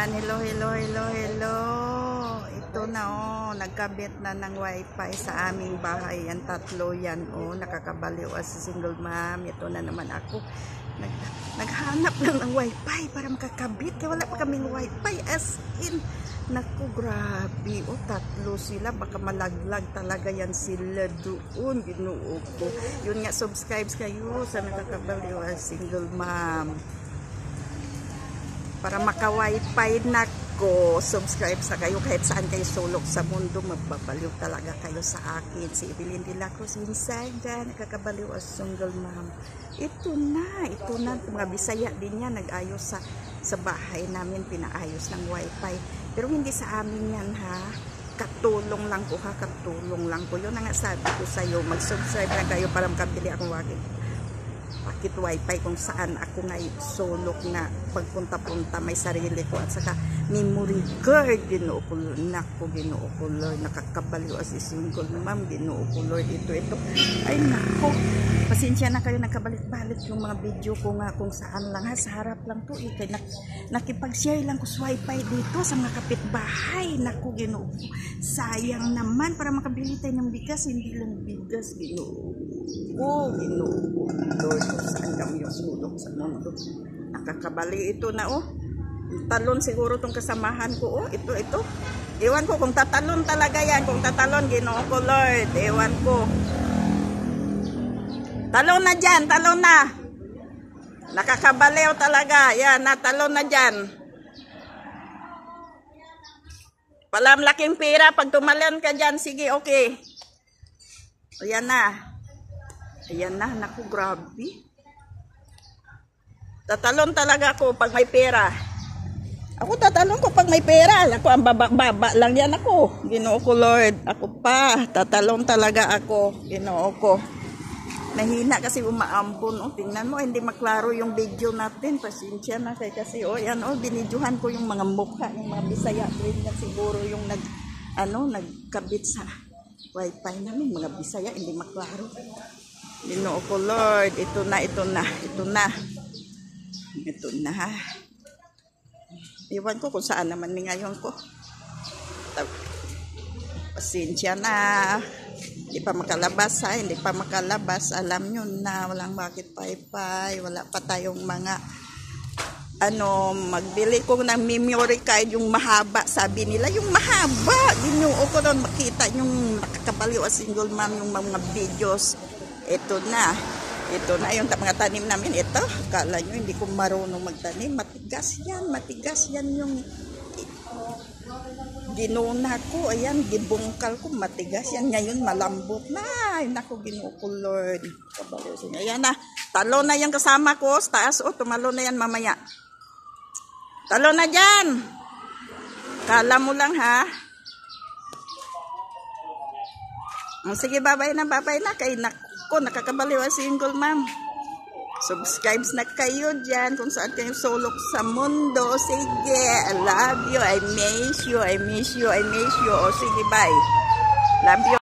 Yan, hello, hello, hello, hello. Ito na nagkabit na ng wifi sa aming bahay. Yan, tatlo yan nakakabaliw as single mom. Ito na naman ako. Naghanap lang ng wifi para makakabit. Kaya wala pa kaming wifi as in. Naku, grabe. Tatlo sila. Baka malaglag talaga yan sila doon. Ginoo ko. Yun nga, subscribe kayo sa nakakabaliw as single mom. Para maka-wifi na ko, subscribe sa kayo kahit saan kayo sulok sa mundo, magbabaliw talaga kayo sa akin. Si Evelyn de la Cruz Insaga, nakakabaliw as single mom. Ito na, mga Bisaya din yan, nag-ayos sa bahay namin, pinaayos ng wifi. Pero hindi sa amin yan ha, katulong lang ko ha, katulong lang ko. Yun na nga sabi ko sa iyo, mag-subscribe na kayo para makabili akong pakit wifi kung saan ako nga sulok na pagpunta-punta may sarili ko at saka memory card. Ginoo ko nako, ginoo ko Lord, nakakabaliw as single mom. Ginoo ko Lord, ito ay nako, pasensya na kayo, nakabalik-balik yung mga video ko nga kung saan lang ha, sa harap lang to kaya nakipag-share lang ko sa wifi dito sa mga kapitbahay. Nako, ginoo ko, sayang naman para makabili tayo ng bigas, hindi lang bigas. Ginoo ko Lord, saan kami yung sulok sa mundo. Nakakabali ito na talon siguro tong kasamahan ko ito ewan ko kung tatalon talaga yan, kung tatalon. Ginoo ko Lord, ewan ko. Talon na dyan, talon na, nakakabaliw talaga yan, natalon na dyan. Palamlaking pira pag tumalon ka dyan. Sige, okay, ayan na, naku, grabe. Tatalon talaga ako pag may pera. Ako tatalon ko pag may pera. Ako, ang baba lang yan ako. Ginoo ko Lord. Ako pa, tatalon talaga ako. Ginoo ko. Mahina kasi umaambon. Tingnan mo, hindi maklaro yung video natin. Pasensya na kayo kasi. Yan, binidyohan ko yung mga mukha ng mga Bisaya. Yan siguro yung nagkabit sa wifi namin. Mga Bisaya, hindi maklaro. Ginoo ko Lord, ito na. Iwan ko kung saan naman ni ngayon ko. Pasensya na. Hindi pa makalabas ha, hindi pa makalabas. Alam nyo na, walang bakit wifi. Wala pa tayong mga magbili ko ng memory card, yung mahaba. Sabi nila, yung mahaba. Ginoo ko doon makita yung nakakabaliw as single mom, yung mga videos. Ito na yung mga tanim namin. Ito, akala nyo hindi ko marunong magtanim. Matigas yan yung ginuna ko. Ayan, gibungkal ko, matigas yan. Ngayon malambot na. Ay, naku, Ginoo ko Lord. Ayan na, talon na yan kasama ko sa taas. Tumalon na yan mamaya. Talon na dyan. Kala mo lang ha. Sige, babay na. Kay nakakabaliw as single mom. Subscribe na kayo dyan kung saan kayo sulok sa mundo. Sige, I love you, I miss you. Sige, bye. Love you.